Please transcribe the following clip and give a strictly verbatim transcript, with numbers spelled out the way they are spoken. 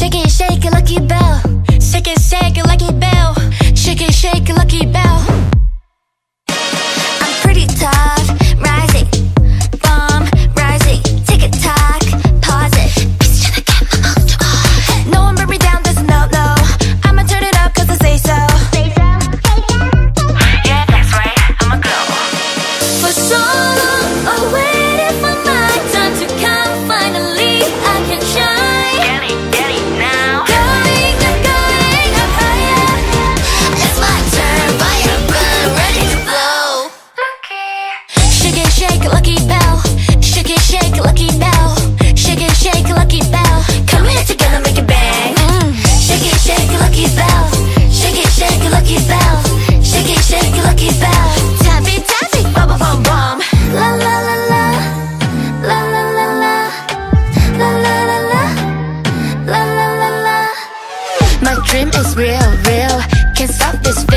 Shake it, shake it, lucky bell. Shake it, shake it, lucky bell. Shake it, shake it, lucky bell. I'm pretty tough, rising, bomb, rising. Tick it tock, pause it. No one bring me down, there's no no. I'ma turn it up cause I say so. Yeah, that's right, I'ma go. For so long, I waited for my time to come. Finally, I can shine. Get it, get it now. Going up, going up higher. It's my turn, fire burn, ready to blow. Shake it, shake it, lucky bell. Shake it, shake it, lucky bell. Shake it, shake it, lucky bell. Come here together, make it bang. Mm. Shake it, shake it, lucky bell. Shake it, shake it, lucky bell. Shake it, shake it, lucky bell. Tappy, tappy, bum, bum, bum. La la la la, la la la la, la la la la, la la la la. My dream is real, real. Can't stop this